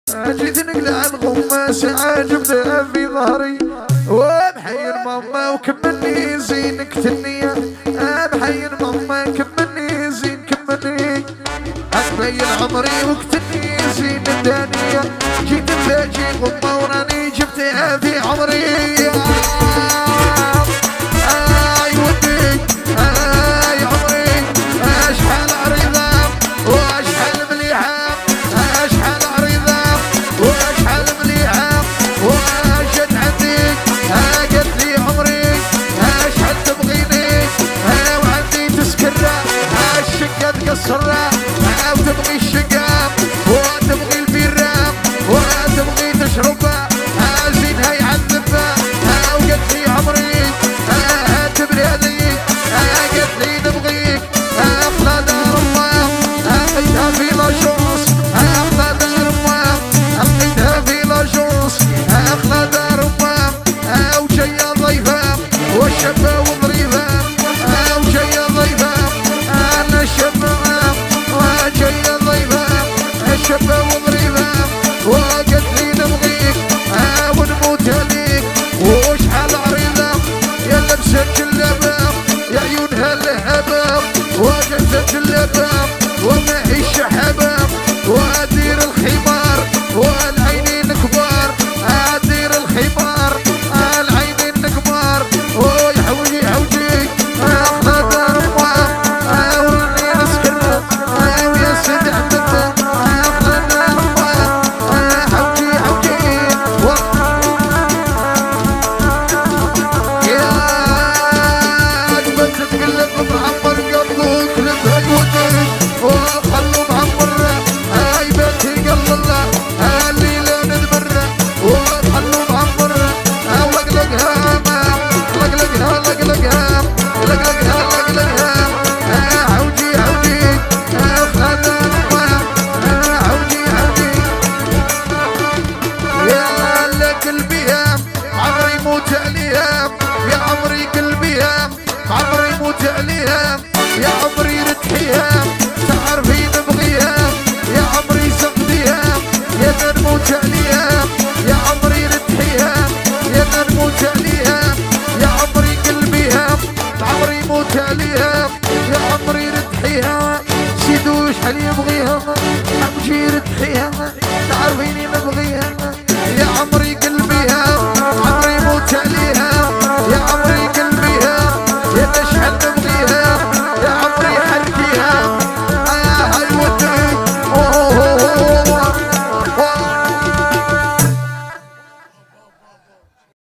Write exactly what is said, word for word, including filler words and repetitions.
جيت نقلع الغماس عاجبنا في ظهري ومحير ماما وكملني زينك تنية محير ماما كملني زين كملني أكمل عمري وكتني زين الدنيا جيت بلاجي غمة وراني جبتها في عمري آي ودي آي عمري أشحال عريضة وأشحال مليحة أشحال عريضة وأشحال مليحة وأجت عندك قالت لي عمري أشحال تبغيني وعندي تسكرة الشقة تقصرة وتبغي الشقة وتبغي البيرة وتبغي تشربها زينها يعذبها وقالت لي عمري تبري عليك قالت لي نبغيك اخلا دار الله لقيتها في لاجونس اخلا دار الله لقيتها في لاجونس اخلا دار الله وجايه ضيفه والشابه وظريفه وجايه ضيفه انا الشابه وجايه ضيفه الشابه وظريفه وقالت لي نبغيك ونموت عليك وشحال عريضه يا لبسه جلابه يا عيونها لهبه وجلسه جلابه ومعي الشحابه وادير الخمار والعينين كبار ادير الخمار العينين كبار ويحوجي حوجي اخذ دار امه وراني نسكر ويا سيد عمته اخذ دار امه حوجي حوجي يا قلبك تقلب معمر قلبك لبهك ودك وخلو معمر هاي بيتي قل الله الليلة ندمر وخلو معمر لقلقها لقلقها لقلقها لقلقها لقلقها حوجي حوجي خلال الماء حوجي حوجي يا لك البيها عمري موت عليها يا عمري قلبيها عمري موت عليها يا عمري ردحيها تعرفي نبغيها يا عمري سقديها يا نموت عليها